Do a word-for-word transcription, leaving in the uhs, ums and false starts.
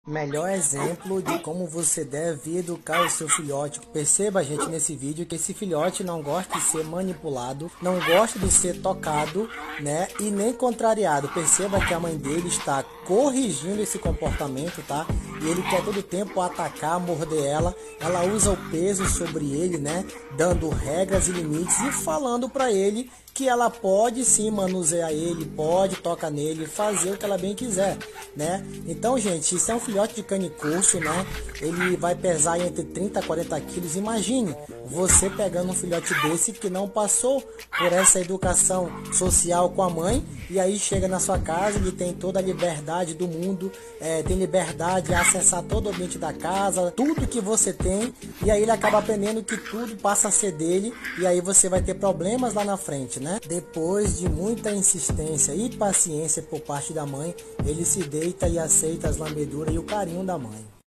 Melhor exemplo de como você deve educar o seu filhote. Perceba, gente, nesse vídeo que esse filhote não gosta de ser manipulado, não gosta de ser tocado, né? E nem contrariado. Perceba que a mãe dele está corrigindo esse comportamento, tá? E ele quer todo tempo atacar, morder ela. Ela usa o peso sobre ele, né? Dando regras e limites e falando para ele que ela pode sim manusear ele, pode tocar nele, fazer o que ela bem quiser, né? Então, gente, isso é um filhote de canicuço, né? Ele vai pesar entre trinta a quarenta quilos. Imagine você pegando um filhote desse que não passou por essa educação social com a mãe e aí chega na sua casa e tem toda a liberdade do mundo, é, tem liberdade de acessar todo o ambiente da casa, tudo que você tem, e aí ele acaba aprendendo que tudo passa a ser dele e aí você vai ter problemas lá na frente, né? Depois de muita insistência e paciência por parte da mãe, ele se deita e aceita as lambeduras e o carinho da mãe.